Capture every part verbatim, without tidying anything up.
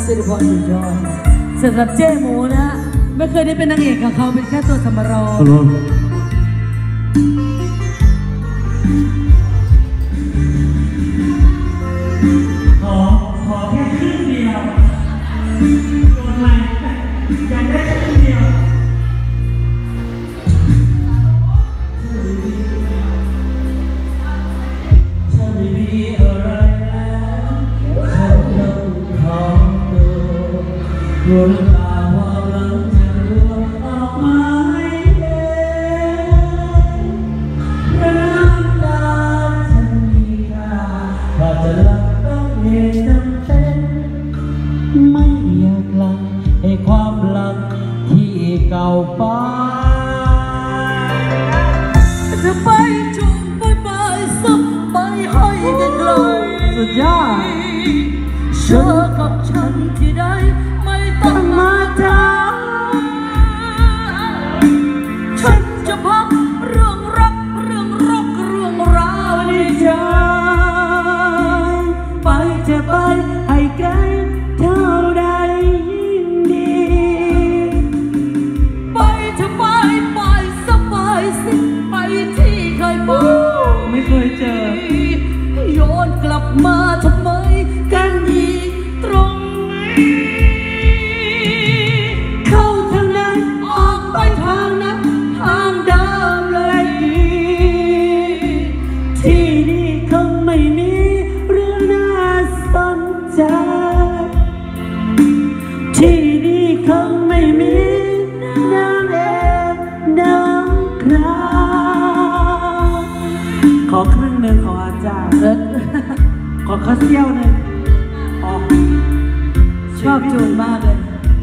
สิริพรอยู่ยอดสำหรับเจ้หมูนะไม่เคยได้เป็นนางเอกกับเขาเป็นแค่ตัวสมรองขอขอแค่ครึ่งเดียวโดนไหมอยากได้ครึ่งเดียวฉันไม่มีอะไรแล้วฉันต้องขอตัวรู้ตาความรักจะร่วงออกมาให้เองเพราะน้ำตาฉันมีค่าถ้าจะรักต้องเหตุจำเป็นไม่อยากลังให้ความรักที่เก่าไปจะไปจุ่มไปไปสับไปให้ไกลๆสุดยอดเชื่อกับฉันที่ได้ไม่ต้องมาถามฉันจะพักเรื่องรักเรื่องรักเรื่องราวในใจไปจะไปให้ไกลเท่าใดยิ่งดีไปจะไปไปสบายสิไปที่เคยพบไม่เคยเจอโยนกลับมาทำไมกันอีกตรงนี้เข้าทางนั้นออกไปทางนั้นทางเดิมเลยดีที่นี่คงไม่มีเรื่องน่าสนใจที่นี่คงไม่มีนางเอกนางคราวขอครึ่งหนึ่งของอาจารย์ขอข้าวเสี้ยวหนึ่งชอบจูนมากเลย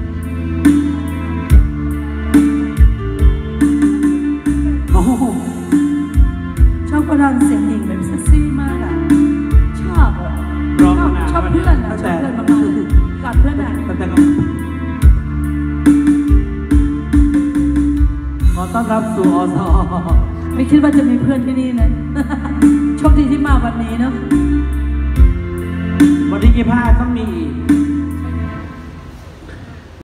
โอ้ชอบกระดังเสียงหญิงแบบเซ็กซี่มากอ่ะชอบอ่ะชอบชอบเพื่อนอ่ะชอบเพื่อนมากๆกัดเพื่อนอ่ะขอต้อนรับสู่อสไม่คิดว่าจะมีเพื่อนที่นี่นะโชคดีที่มาวันนี้เนาะวันที่ยี่สิบห้าต้องมีอีก